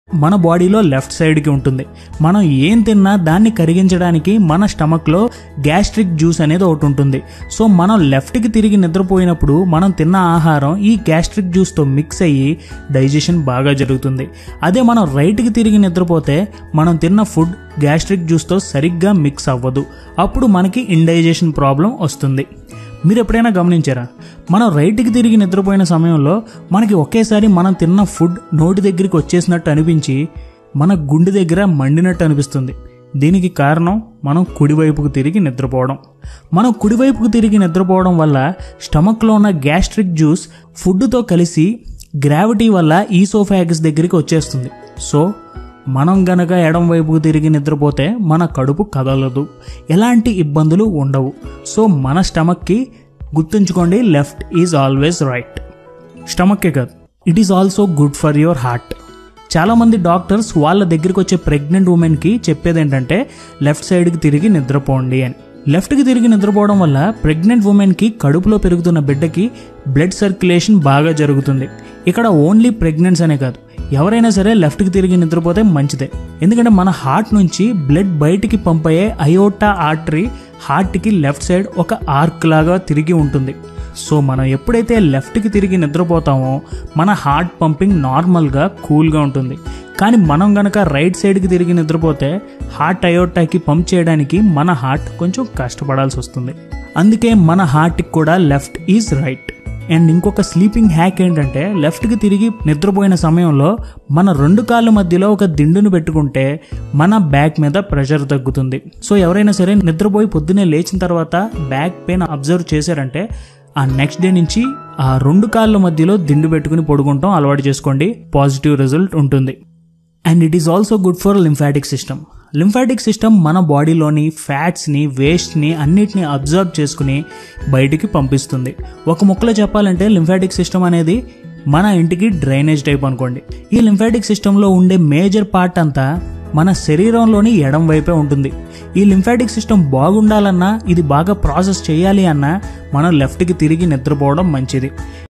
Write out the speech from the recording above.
మన బాడీలో లెఫ్ట్ సైడ్కి ఉంటుంది. మనం ఏం తిన్నా దాన్ని కరిగించడానికి మన స్టమక్లో గ్యాస్ట్రిక్ జ్యూస్ అనేది ఒకటి ఉంటుంది. సో మనం లెఫ్ట్కి తిరిగి నిద్రపోయినప్పుడు మనం తిన్న ఆహారం ఈ గ్యాస్ట్రిక్ జ్యూస్తో మిక్స్ అయ్యి డైజెషన్ బాగా జరుగుతుంది. అదే మనం రైట్కి తిరిగి నిద్రపోతే మనం తిన్న ఫుడ్ గ్యాస్ట్రిక్ జ్యూస్తో సరిగ్గా మిక్స్ అవ్వదు. అప్పుడు మనకి ఇండైజెషన్ ప్రాబ్లం వస్తుంది. మీరు ఎప్పుడైనా గమనించారా, మనం రైట్కి తిరిగి నిద్రపోయిన సమయంలో మనకి ఒకేసారి మనం తిన్న ఫుడ్ నోటి దగ్గరికి వచ్చేసినట్టు అనిపించి మన గుండె దగ్గర మండినట్టు అనిపిస్తుంది. దీనికి కారణం మనం కుడివైపుకు తిరిగి నిద్రపోవడం. మనం కుడివైపుకు తిరిగి నిద్రపోవడం వల్ల స్టమక్లో ఉన్న గ్యాస్ట్రిక్ జ్యూస్ ఫుడ్తో కలిసి గ్రావిటీ వల్ల ఈసోఫాగస్ దగ్గరికి వచ్చేస్తుంది. సో మనం గనక ఎడం వైపుకు తిరిగి నిద్రపోతే మన కడుపు కదలదు, ఎలాంటి ఇబ్బందులు ఉండవు. సో మన స్టమక్కి గుర్తుంచుకోండి, లెఫ్ట్ ఈజ్ ఆల్వేస్ రైట్. స్టమక్కే కాదు, it is also good for your heart. చాలామంది డాక్టర్స్ వాళ్ళ దగ్గరికి వచ్చే ప్రెగ్నెంట్ ఉమెన్కి చెప్పేది ఏంటంటే లెఫ్ట్ సైడ్కి తిరిగి నిద్రపోండి అని. లెఫ్ట్కి తిరిగి నిద్రపోవడం వల్ల ప్రెగ్నెంట్ ఉమెన్కి కడుపులో పెరుగుతున్న బిడ్డకి బ్లడ్ సర్క్యులేషన్ బాగా జరుగుతుంది. ఇక్కడ ఓన్లీ ప్రెగ్నెన్స్ అనే కాదు, ఎవరైనా సరే లెఫ్ట్కి తిరిగి నిద్రపోతే మంచిదే. ఎందుకంటే మన హార్ట్ నుంచి బ్లడ్ బయటికి పంపయ్యే అయోటా ఆర్టరీ హార్ట్కి లెఫ్ట్ సైడ్ ఒక ఆర్క్ లాగా తిరిగి ఉంటుంది. సో మనం ఎప్పుడైతే లెఫ్ట్కి తిరిగి నిద్రపోతామో మన హార్ట్ పంపింగ్ నార్మల్గా కూల్గా ఉంటుంది. కానీ మనం గనక రైట్ సైడ్కి తిరిగి నిద్రపోతే హార్ట్ అయోటాకి పంప్ చేయడానికి మన హార్ట్ కొంచెం కష్టపడాల్సి వస్తుంది. అందుకే మన హార్ట్కి కూడా లెఫ్ట్ ఈజ్ రైట్. అండ్ ఇంకొక స్లీపింగ్ హ్యాక్ ఏంటంటే లెఫ్ట్కి తిరిగి నిద్రపోయిన సమయంలో మన రెండు కాళ్ళ మధ్యలో ఒక దిండును పెట్టుకుంటే మన బ్యాక్ మీద ప్రెషర్ తగ్గుతుంది. సో ఎవరైనా సరే నిద్రపోయి పొద్దునే లేచిన తర్వాత బ్యాక్ పెయిన్ అబ్జర్వ్ చేశారంటే ఆ నెక్స్ట్ డే నుంచి ఆ రెండు కాళ్ళ మధ్యలో దిండు పెట్టుకుని పడుకుంటాం అలవాటు చేసుకోండి, పాజిటివ్ రిజల్ట్ ఉంటుంది. And it is also good for lymphatic system. Lymphatic system మన బాడీలోని ఫ్యాట్స్ని, వేస్ట్ని అన్నిటిని అబ్జర్వ్ చేసుకుని బయటికి పంపిస్తుంది. ఒక ముక్కలో చెప్పాలంటే లింఫాటిక్ సిస్టమ్ అనేది మన ఇంటికి డ్రైనేజ్ టైప్ అనుకోండి. ఈ లింఫాటిక్ సిస్టంలో ఉండే మేజర్ పార్ట్ అంతా మన శరీరంలోని ఎడం వైపే ఉంటుంది. ఈ లింఫాటిక్ సిస్టమ్ బాగుండాలన్నా, ఇది బాగా ప్రాసెస్ చేయాలి అన్నా మనం లెఫ్ట్కి తిరిగి నిద్రపోవడం మంచిది.